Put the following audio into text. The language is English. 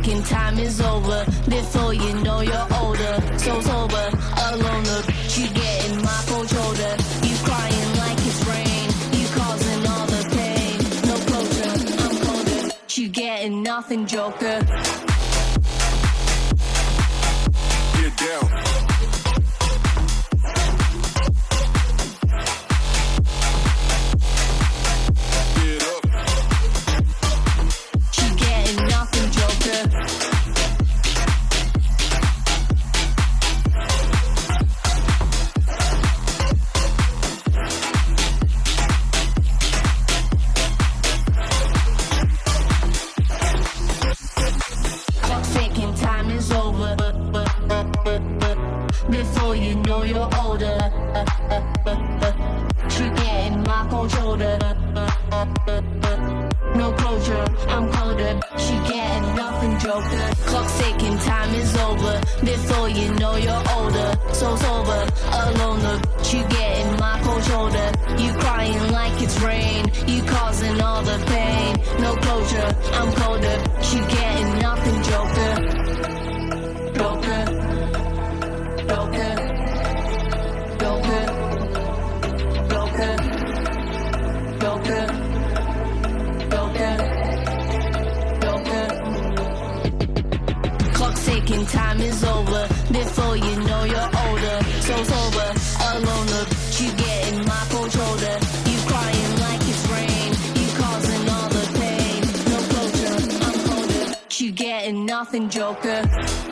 ticking, time is over. Before you know you're older. So sober, alone, look, you getting my cold shoulder. You crying like it's rain. You causing all the pain. No closure, I'm colder. You getting nothing, Joker. Get down. Before you know you're older, you getting my cold shoulder. No closure, I'm colder. She getting nothing, Joker. Clock's ticking, time is over. Before you know you're older, so sober, alone, look, you getting my cold shoulder. You crying like it's rain. You causing all the pain. No closure, I'm colder. She getting nothing, Joker. Joker. Joker, Joker, Joker, Joker, Joker, Joker. Clock's ticking, time is over. Before you know you're older. So sober, alone, look, you getting my cold shoulder. You crying like it's rain. You causing all the pain. No closure, I'm colder. You getting nothing, Joker.